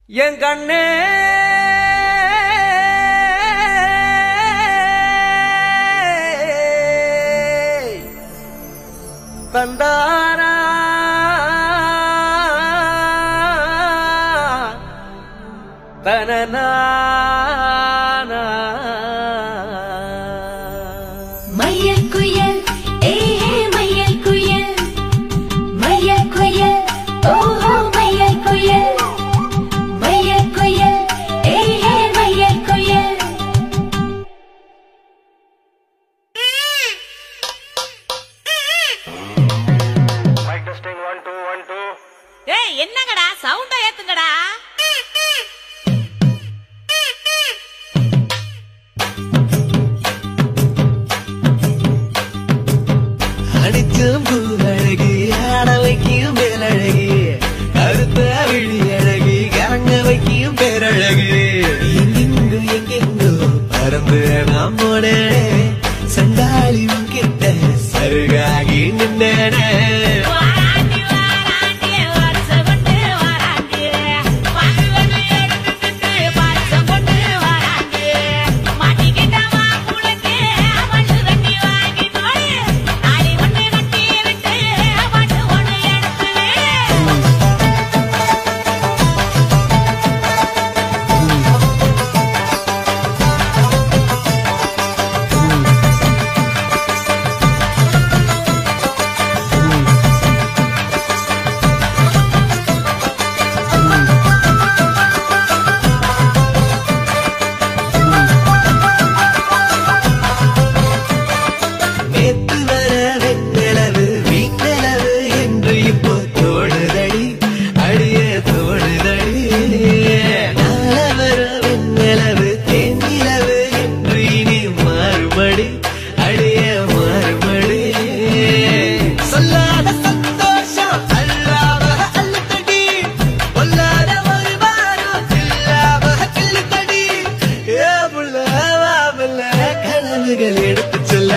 என் கண்ணே தந்தாரா தனனா மயில் குயில் மயில் குயில் மயில் குயில் ஓஹோ மயில் குயில் மயில் குயில் மயில் குயில் மைக் டெஸ்டிங் 1 2 1 2 ஏய் என்னங்கடா சவுண்ட ஏத்துங்கடா அடிச்சும் பூவழகி ஆட வைக்கும் பேரழகி கருத்த விழி அழகி கரங்க வைக்கும் பேரழகு எங்கெங்கோ பறந்து நாம் போன சண்டாளி கிட்ட சருகாகி நின்றன எடுத்து சொல்ல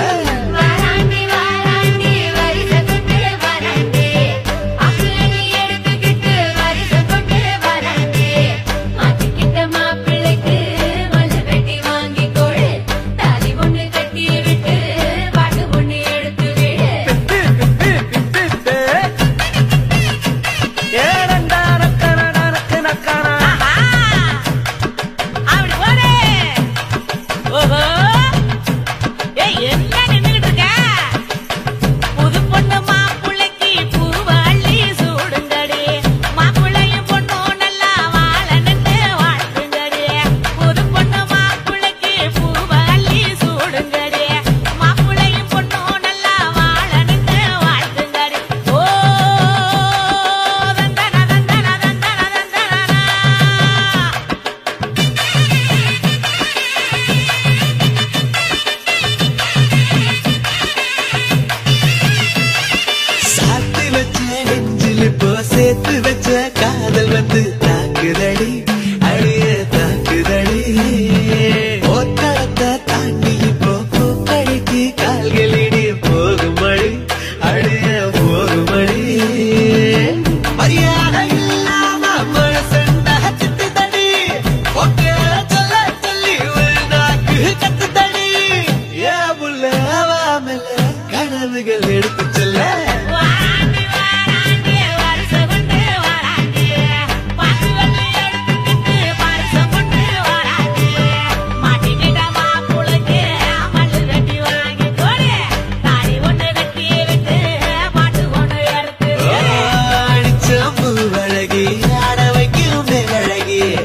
சேர்த்து வச்ச காதல் வந்து தாக்குதடி அழிய தாக்குதடி ஓட்டத்தை தாண்டி இப்போ பூக்கடிக்கு கால்களிடி போகுமடி அழிய போகுமடி மரியாதை இல்லாம மனசண்டா திட்டுதடி ஓகே சொல்ல சொல்லி ஒரு நாக்கு கத்துதடி ஏ புள்ள வாமல கனவுகள் எடுத்து சொல்ல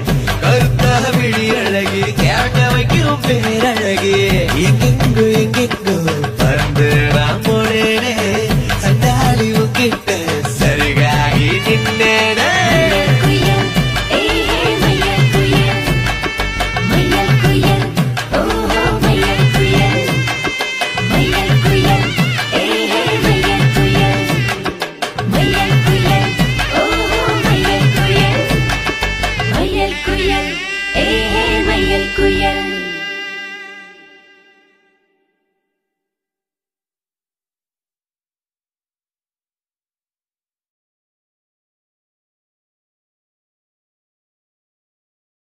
பேரழகி எங்கெங்கு